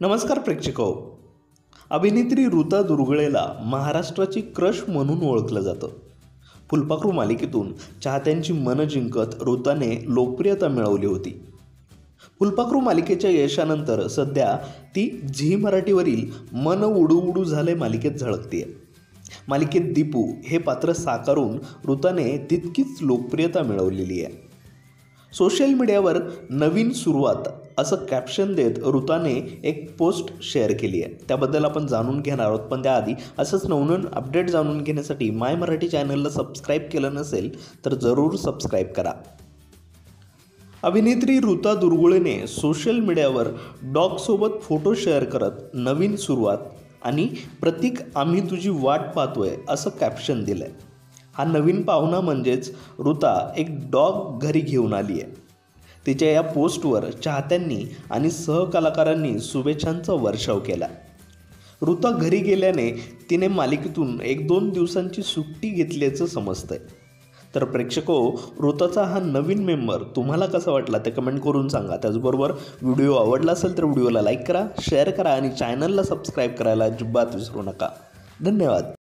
नमस्कार प्रेक्षको. अभिनेत्री ऋता दुर्गुळेला महाराष्ट्राची क्रश म्हणून ओळखलं जातं. फुलपाखरू मालिकेतून चाहत्यांची मनं जिंकत ऋताने लोकप्रियता मिळवली होती. फुलपाखरू मालिकेच्या यशानंतर सध्या ती झी मराठीवरील मन उडू उडू झाले मालिकेत झळकतेय. मालिकेत दीपू हे पात्र साकारून ऋताने तितकीच लोकप्रियता मिळवलेली आहे. सोशल मीडियावर नवीन सुरुवात असं कॅप्शन देत ऋताने एक पोस्ट शेअर केली आहे. त्याबद्दल आपण जाणून घेणार आहोत, पण त्याआधी असंच नवनवीन अपडेट जाणून घेण्यासाठी माय मराठी चॅनलला सबस्क्राईब केलं नसेल तर जरूर सबस्क्राईब करा. अभिनेत्री ऋता दुर्गुळेने सोशल मीडियावर डॉगसोबत फोटो शेअर करत नवीन सुरुवात आणि प्रतीक आम्ही तुझी वाट पाहतोय असं कॅप्शन दिलं आहे. हा नवीन पाहुणा म्हणजेच ऋता एक डॉग घरी घेऊन आली आहे. तिच्या या पोस्टवर चाहत्यांनी आणि सहकलाकारांनी शुभेच्छांचा वर्षाव केला. ऋता घरी गेल्याने तिने मालिकेतून 1-2 दिवसांची सुट्टी घेतल्याचं समजतंय. तर प्रेक्षको, ऋताचा हा नवीन मेंबर तुम्हाला कसा वाटला ते कमेंट करून सांगा. त्याचबरोबर व्हिडिओ आवडला असेल तर व्हिडिओला लाईक करा, शेअर करा आणि चॅनलला सबस्क्राईब करायला अजिबात विसरू नका. धन्यवाद.